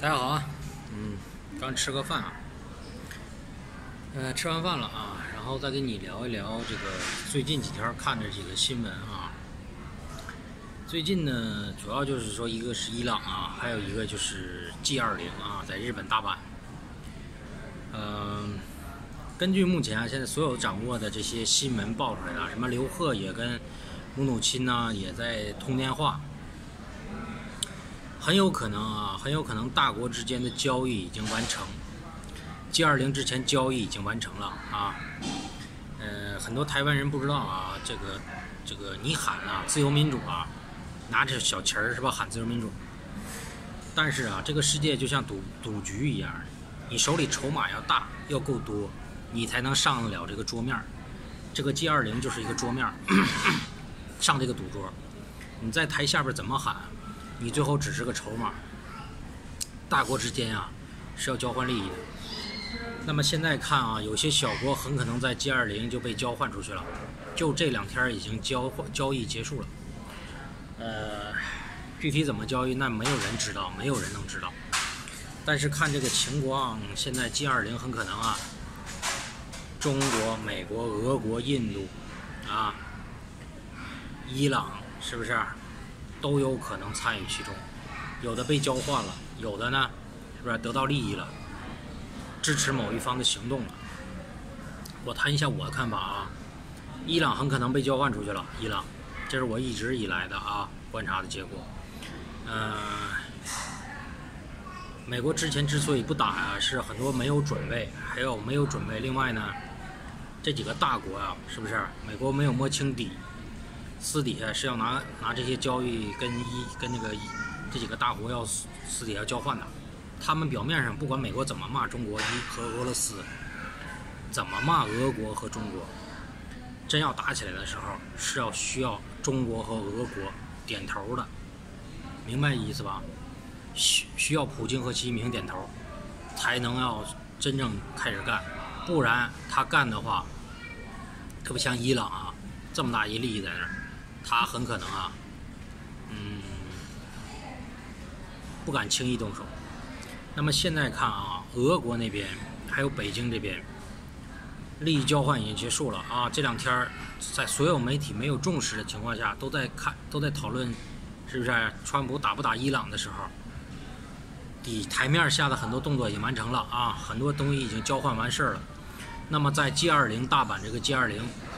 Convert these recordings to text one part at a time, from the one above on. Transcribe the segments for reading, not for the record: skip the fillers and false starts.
大家好啊，刚吃个饭啊，吃完饭了啊，然后再跟你聊一聊这个最近几天看的几个新闻啊。最近呢，主要就是说一个是伊朗啊，还有一个就是 G20啊，在日本大阪。根据目前现在所有掌握的这些新闻爆出来的，什么刘鹤也跟姆努钦呢也在通电话。很有可能大国之间的交易已经完成。G20之前交易已经完成了啊。很多台湾人不知道啊，这个你喊啊自由民主啊，拿着小旗儿是吧，喊自由民主。但是啊，这个世界就像赌局一样，你手里筹码要大，要够多，你才能上得了这个桌面。这个 G20就是一个桌面，上这个赌桌，你在台下边怎么喊？你最后只是个筹码，大国之间啊是要交换利益的。那么现在看啊，有些小国很可能在 G20就被交换出去了，就这2天已经交易结束了。具体怎么交易，那没有人知道，没有人能知道。但是看这个情况，现在 G20很可能啊，中国、美国、俄国、印度啊、伊朗是不是？都有可能参与其中，有的被交换了，有的呢，是不是得到利益了，支持某一方的行动了。我谈一下我的看法啊，伊朗很可能被交换出去了，伊朗，这是我一直以来的观察的结果。美国之前之所以不打啊，是很多没有准备，还有没有准备。另外呢，这几个大国啊，是不是美国没有摸清底？私底下是要拿这些交易跟那个这几个大国要私底下交换的。他们表面上不管美国怎么骂中国和俄罗斯，怎么骂俄国和中国，真要打起来的时候是需要中国和俄国点头的，明白意思吧？需要普京和习近平点头，才能要真正开始干，不然他干的话，特别像伊朗啊，这么大一利益在那儿。他很可能不敢轻易动手。那么现在看啊，俄国那边还有北京这边，利益交换已经结束了啊。这2天在所有媒体没有重视的情况下，都在讨论，是不是川普打不打伊朗的时候，台面下的很多动作已经完成了啊，很多东西已经交换完事儿了。那么在 G20 大阪这个 G20。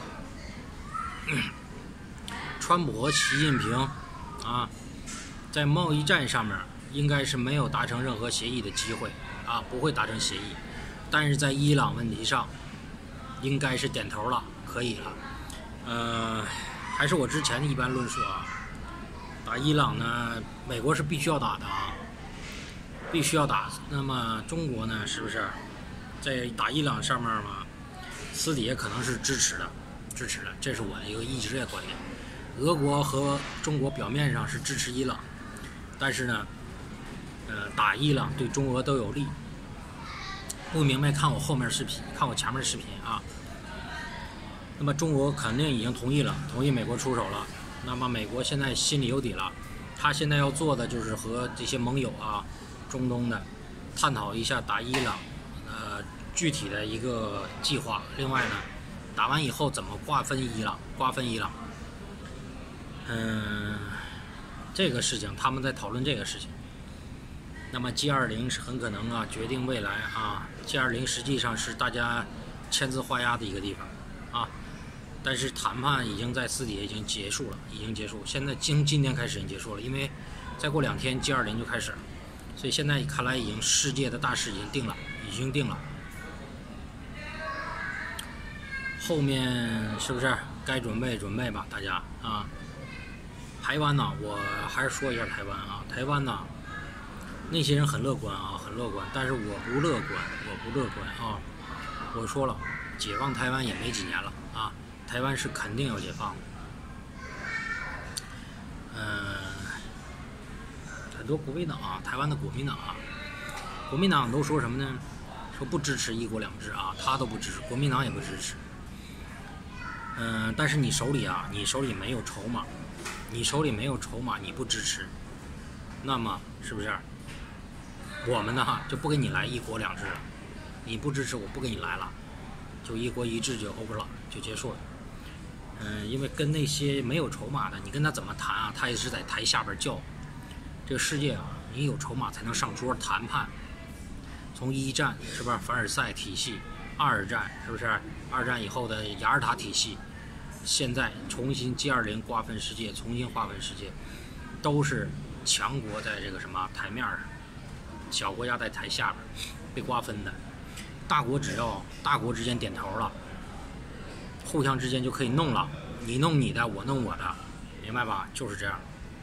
川普和习近平啊，在贸易战上面应该是没有达成任何协议的机会啊，不会达成协议。但是在伊朗问题上，应该是点头了，可以了。还是我之前的一般论述啊，打伊朗呢，美国是必须要打的啊，必须要打。那么中国呢，是不是在打伊朗上面嘛，私底下可能是支持的，这是我的一个一直的观点。俄国和中国表面上是支持伊朗，但是呢，打伊朗对中俄都有利。不明白看我后面视频，看我前面的视频啊。那么中国肯定已经同意美国出手了。那么美国现在心里有底了，他现在要做的就是和这些盟友啊，中东的探讨一下打伊朗，具体的一个计划。另外呢，打完以后怎么瓜分伊朗？这个事情他们在讨论这个事情。那么 G20 是很可能决定未来啊。G20 实际上是大家签字画押的一个地方啊，但是谈判已经在私底下已经结束。现在今天开始已经结束了，因为再过2天 G20 就开始了，所以现在看来已经世界的大势已经定了。后面是不是该准备吧，大家啊？台湾呢，我还是说一下台湾啊。台湾呢，那些人很乐观，但是我不乐观啊。我说了，解放台湾也没几年了啊，台湾是肯定要解放的。很多国民党啊，台湾的国民党都说什么呢？说不支持1国2制啊，他都不支持，国民党也不支持。但是你手里没有筹码，你不支持，那么是不是我们呢就不跟你来一国两制了，你不支持我不跟你来了，就一国一制就 over 了，就结束了。因为跟那些没有筹码的，你跟他怎么谈啊？他也是在台下边叫。这个世界啊，你有筹码才能上桌谈判。从一战是不是凡尔赛体系，二战是不是二战以后的雅尔塔体系，现在重新 G20 瓜分世界，重新划分世界，都是强国在这个什么台面上，小国家在台下边被瓜分的。大国只要大国之间点头了，互相之间就可以弄了，你弄你的，我弄我的，明白吧？就是这样。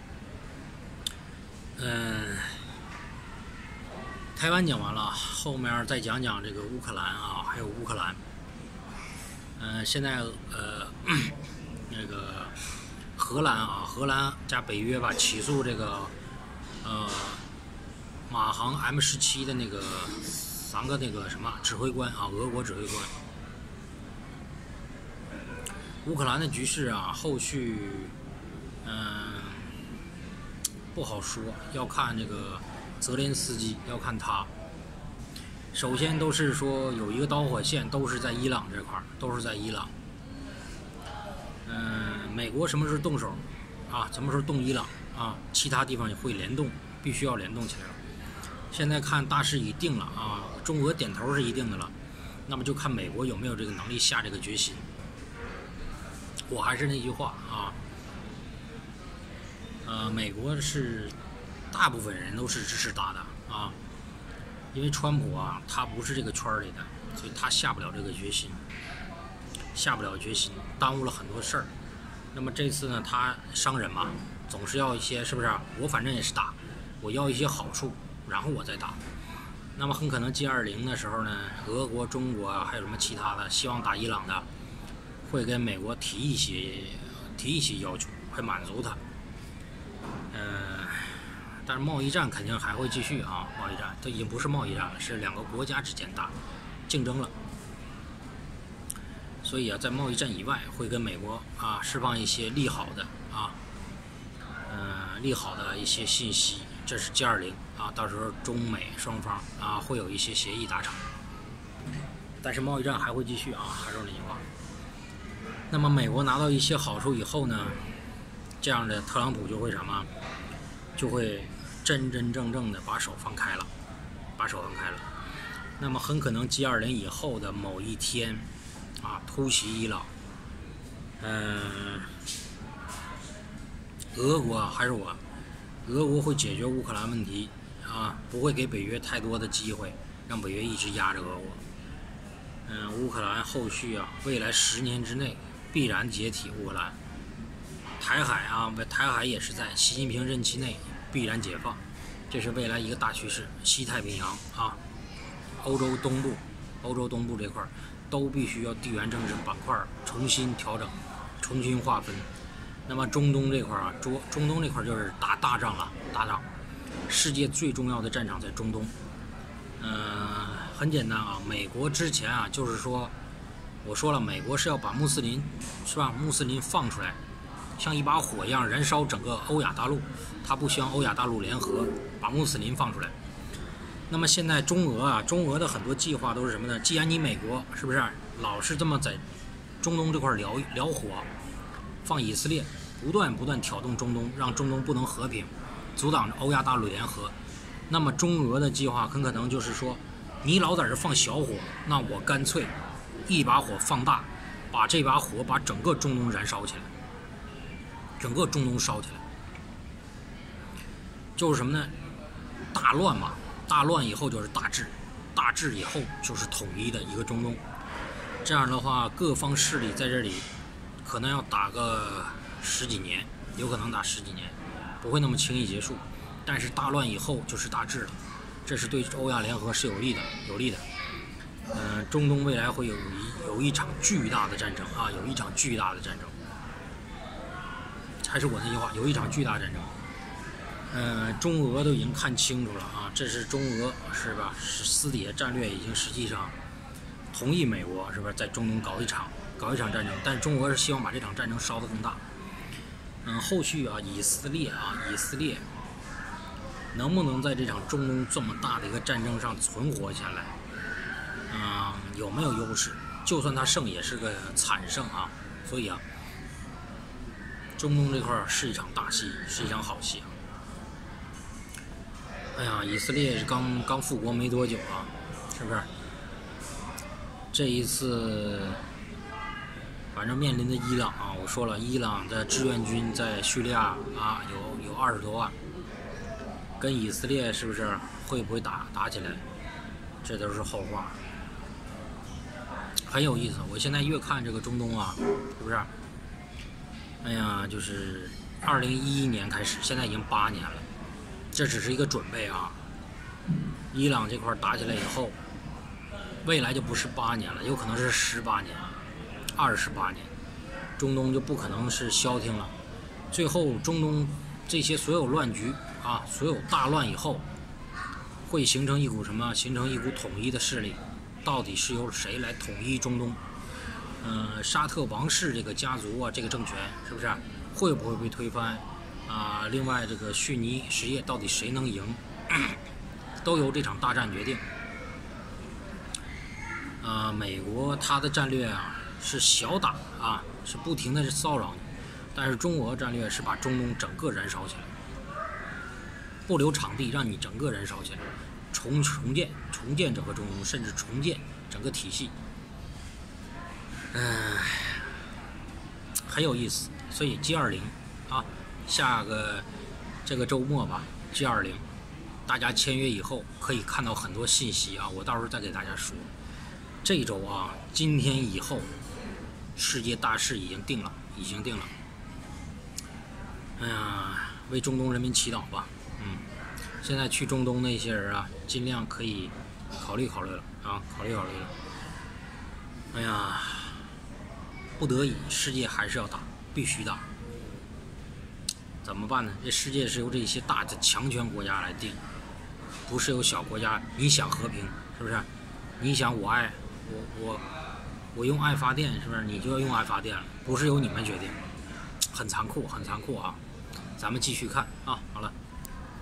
台湾讲完了，后面再讲讲这个乌克兰啊，还有乌克兰。现在那个荷兰啊，荷兰加北约吧起诉这个马航 M17的那个3个那个什么指挥官啊，俄国指挥官。乌克兰的局势啊，后续不好说，要看这个泽连斯基，要看他。首先都是说有一个导火线，都是在伊朗这块儿，都是在伊朗。美国什么时候动手啊？什么时候动伊朗啊？其他地方也会联动，必须要联动起来了。现在看大势已定了啊，中俄点头是一定的了，那么就看美国有没有这个能力下这个决心。我还是那句话啊，美国是大部分人都是支持他的啊，因为川普啊，他不是这个圈里的，所以他下不了这个决心，耽误了很多事儿。那么这次呢，他商人嘛，总是要一些，是不是？我反正也是打，我要一些好处，然后我再打。那么很可能 G20 的时候呢，俄国、中国啊，还有什么其他的希望打伊朗的，会跟美国提一些要求，会满足他。但是贸易战肯定还会继续啊，贸易战这已经不是贸易战了，是两个国家之间打竞争了。所以啊，在贸易战以外，会跟美国啊释放一些利好的一些信息。这是 G20 啊，到时候中美双方啊会有一些协议达成。但是贸易战还会继续啊，还是那句话。那么美国拿到一些好处以后呢，这样的特朗普就会什么？就会真正的把手放开了。那么很可能 G20 以后的某一天啊，突袭伊朗。俄国还是俄国会解决乌克兰问题啊，不会给北约太多的机会，让北约一直压着俄国。乌克兰后续啊，未来10年之内必然解体乌克兰。台海也是在习近平任期内必然解放，这是未来一个大趋势。西太平洋啊，欧洲东部这块都必须要地缘政治板块重新调整、重新划分。那么中东这块啊，中东这块就是大仗了，世界最重要的战场在中东。很简单啊，美国之前啊，就是说，我说了，美国是要把穆斯林放出来，像一把火一样燃烧整个欧亚大陆，他不希望欧亚大陆联合把穆斯林放出来。那么现在中俄的很多计划都是什么呢？既然你美国是不是老是这么在中东这块燎火，放以色列不断挑动中东，让中东不能和平，阻挡着欧亚大陆联合，那么中俄的计划很可能就是说，你老在这放小火，那我干脆一把火放大，把这把火把整个中东燃烧起来，整个中东烧起来，就是什么呢？大乱嘛，大乱以后就是大治，大治以后就是统一的一个中东。这样的话，各方势力在这里可能要打个10几年，有可能打10几年，不会那么轻易结束。但是大乱以后就是大治了，这是对欧亚联合是有利的。中东未来会有一场巨大的战争啊，有一场巨大的战争。还是我那句话，有一场巨大战争。中俄都已经看清楚了啊，这是中俄是吧？私底下战略已经实际上同意美国是不是在中东搞一场战争？但中俄是希望把这场战争烧得更大。后续啊，以色列能不能在这场中东这么大的一个战争上存活下来？有没有优势？就算他胜，也是个惨胜啊。所以啊，中东这块是一场大戏，是一场好戏啊。哎呀，以色列是刚复国没多久啊，是不是？这一次，反正面临的伊朗啊，我说了，伊朗的志愿军在叙利亚啊有20多万，跟以色列是不是会不会打起来？这都是后话。很有意思，我现在越看这个中东啊，是不是？哎呀，就是2011年开始，现在已经8年了，这只是一个准备啊。伊朗这块打起来以后，未来就不是8年了，有可能是18年、28年，中东就不可能是消停了。最后，中东这些所有乱局啊，所有大乱以后，会形成一股什么？形成一股统一的势力。到底是由谁来统一中东？沙特王室这个家族啊，这个政权是不是会不会被推翻啊？另外，这个逊尼什叶到底谁能赢，都由这场大战决定。美国它的战略啊是小打啊，是不停的骚扰你，但是中国战略是把中东整个燃烧起来，不留场地，让你整个燃烧起来。重建整个中东，甚至重建整个体系，很有意思。所以 G20 啊，下个这个周末吧 ，G20，大家签约以后可以看到很多信息啊，我到时候再给大家说。这周啊，今天以后，世界大势已经定了。哎呀，为中东人民祈祷吧。现在去中东那些人啊，尽量可以考虑了啊，考虑了。哎呀，不得已，世界还是要打，必须打。怎么办呢？这世界是由这些大的强权国家来定，不是由小国家。你想和平，是不是？你想我爱我用爱发电，是不是？你就要用爱发电了，不是由你们决定，很残酷啊！咱们继续看啊，好了。